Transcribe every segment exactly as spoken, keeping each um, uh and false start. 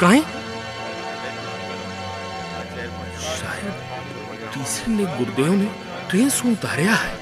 काहे? शायद टीसी ने गुरुदेव ने ट्रेन से उतारिया है।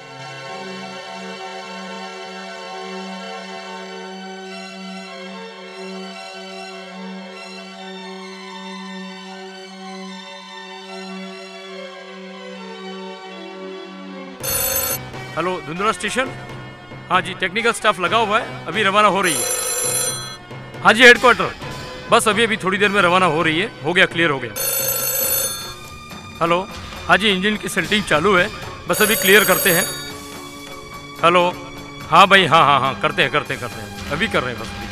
हेलो धुंधला स्टेशन। हाँ जी, टेक्निकल स्टाफ लगा हुआ है, अभी रवाना हो रही है। हाँ जी हेडक्वार्टर, बस अभी अभी थोड़ी देर में रवाना हो रही है। हो गया, क्लियर हो गया। हेलो, हाँ जी इंजन की सेल्टिंग चालू है, बस अभी क्लियर करते हैं। हेलो, हाँ भाई, हाँ हाँ हाँ करते हैं करते हैं करते हैं अभी कर रहे हैं बस अभी।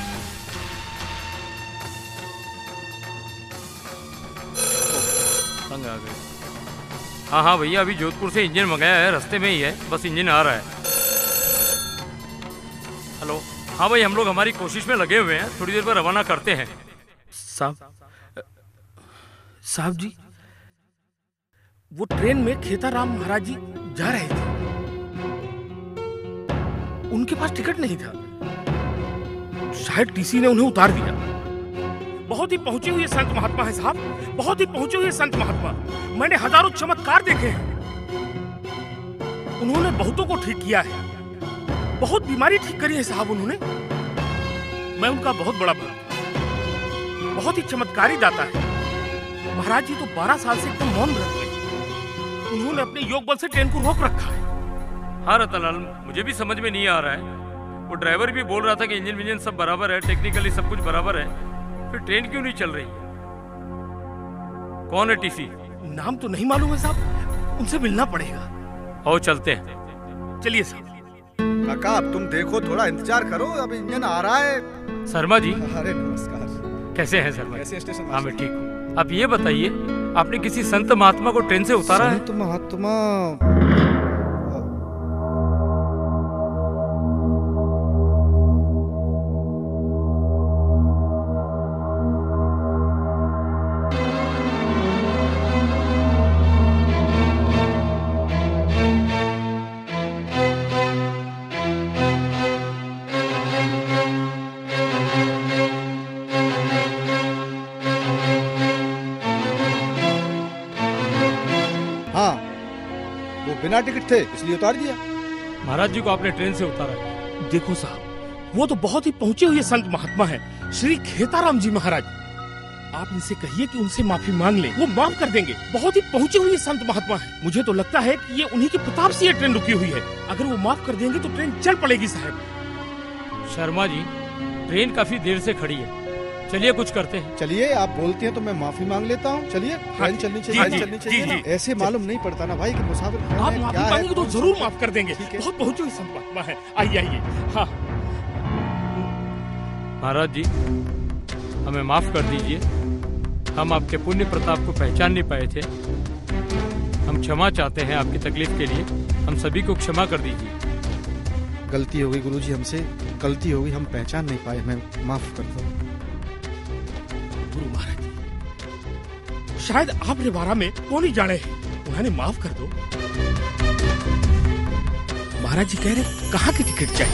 तंग आ गए। हाँ हाँ भैया, अभी जोधपुर से इंजन मंगाया है, रास्ते में ही है, बस इंजन आ रहा है। हेलो, हाँ भाई हम लोग हमारी कोशिश में लगे हुए हैं, थोड़ी देर में रवाना करते हैं। साहब साहब जी, वो ट्रेन में खेताराम महाराज जी जा रहे थे, उनके पास टिकट नहीं था, शायद टीसी ने उन्हें उतार दिया। बहुत ही पहुंचे हुए संत महात्मा है साहब, बहुत ही पहुंचे हुए संत महात्मा। मैंने हजारों चमत्कार देखे हैं, उन्होंने बहुतों को ठीक किया है, बहुत बीमारी ठीक करी है साहब उन्होंने। मैं उनका बहुत बड़ा भक्त, बहुत ही चमत्कारी दाता है। महाराज जी तो बारह साल से एकदम मौन रहते हैं, उन्होंने अपने योग बल से ट्रेन को रोक रखा है। हाँ रतनलाल, मुझे भी समझ में नहीं आ रहा है, वो ड्राइवर भी बोल रहा था कि इंजन विंजन सब बराबर है, टेक्निकली सब कुछ बराबर है, फिर ट्रेन क्यों नहीं चल रही? कौन है टीसी? नाम तो नहीं मालूम है साहब, उनसे मिलना पड़ेगा। आओ चलते हैं। चलिए साहब। काका अब तुम देखो, थोड़ा इंतजार करो, अब इंजन आ रहा है। शर्मा जी। अरे नमस्कार। कैसे हैं शर्मा? कैसे स्टेशन? हाँ मैं ठीक हूँ। आप ये बताइए, आपने किसी संत महात्मा को ट्रेन से उतारा है? संत महात्मा? बिना टिकट थे इसलिए उतार दिया। महाराज जी को आपने ट्रेन से उतारा है? देखो साहब, वो तो बहुत ही पहुंचे हुए संत महात्मा हैं, श्री खेताराम जी महाराज। आप इनसे कहिए कि उनसे माफी मांग लें, वो माफ कर देंगे। बहुत ही पहुंचे हुए संत महात्मा है। मुझे तो लगता है कि ये उन्हीं के प्रताप से ये ट्रेन रुकी हुई है। अगर वो माफ कर देंगे तो ट्रेन चल पड़ेगी साहब। शर्मा जी, ट्रेन काफी देर से खड़ी है, चलिए कुछ करते हैं। चलिए, आप बोलते हैं तो मैं माफी मांग लेता हूँ। चलिए, ट्रेन चलनी चाहिए, जी, चलनी जी, चाहिए जी, ना। ऐसे मालूम नहीं पड़ता ना भाई कि मुसाफिर आप माफी मांगेंगे तो जरूर माफ कर देंगे। बहुत पहुंचे हुए संत महात्मा है। आइए आइए। हाँ महाराज जी, हमें माफ कर दीजिए, हम आपके पुण्य प्रताप को पहचान नहीं पाए थे। हम क्षमा चाहते हैं आपकी तकलीफ के लिए, हम सभी को क्षमा कर दीजिए। गलती हो गई गुरुजी, हमसे गलती हो गई, हम पहचान नहीं पाए, मैं माफ करता हूँ। गुरु महाराज, शायद आपने बारा में कौन ही जाने है, उन्हें माफ कर दो। महाराज जी कह रहे कहाँ की टिकट चाहिए?